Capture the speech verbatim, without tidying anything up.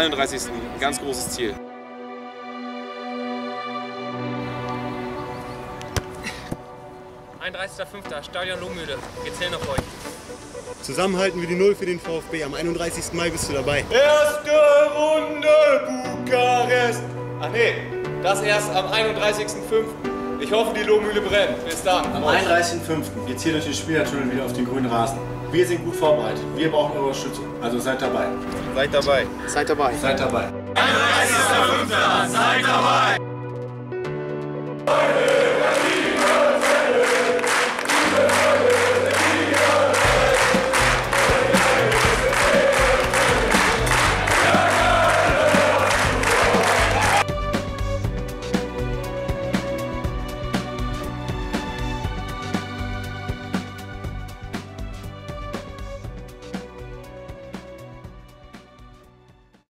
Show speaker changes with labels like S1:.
S1: einunddreißigsten Ein ganz großes Ziel.
S2: einunddreißigster fünfter Stadion Lohmühle. Wir zählen auf euch.
S3: Zusammen halten wir die Null für den VfB. Am einunddreißigsten Mai bist du dabei.
S4: Erste Runde Bukarest. Ach nee, das erst am einunddreißigsten fünften Ich hoffe, die Lohmühle brennt. Bis dann.
S5: Am einunddreißigsten fünften geht's hier durch den Spielertunnel wieder auf den grünen Rasen. Wir sind gut vorbereitet. Wir brauchen eure Unterstützung. Also seid dabei.
S1: Seid dabei.
S3: Seid dabei.
S5: Seid dabei.
S4: einunddreißigster fünfter Seid dabei.